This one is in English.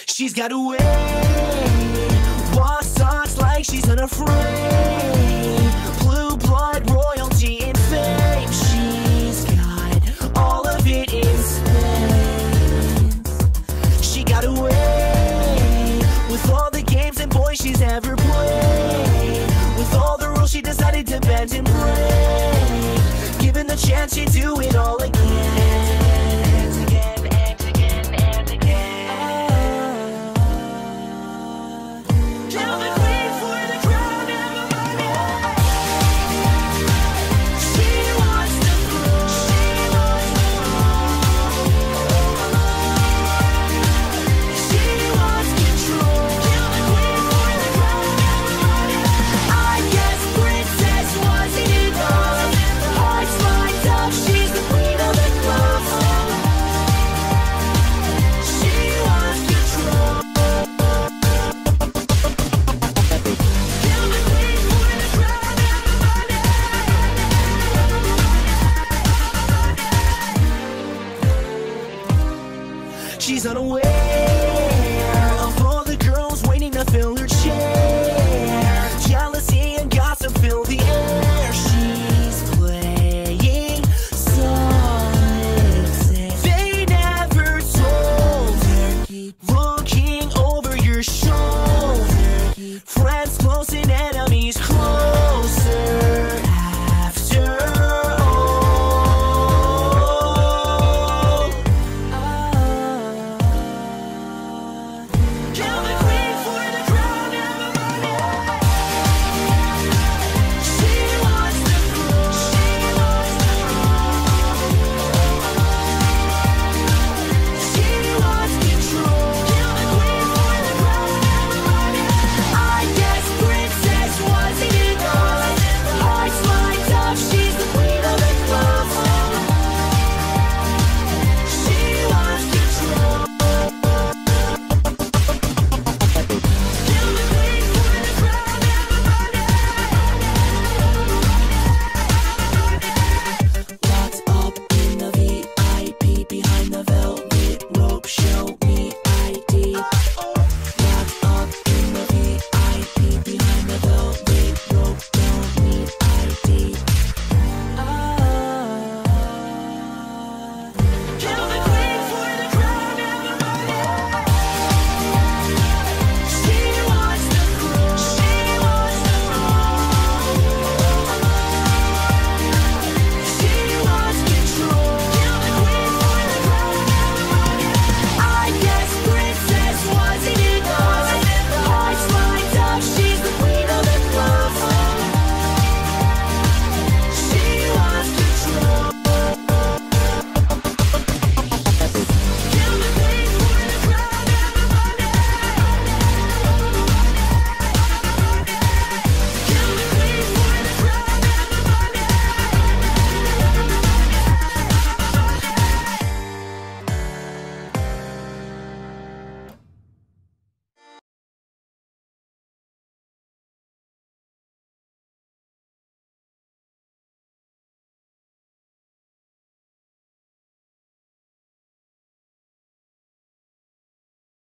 She's got a way, walks, talks like she's unafraid. Blue blood, royalty, and fame. She's got all of it in spades. She got a way, with all the games and boys she's ever played. With all the rules she decided to bend and break. Given the chance she'd do it all again. She's unaware.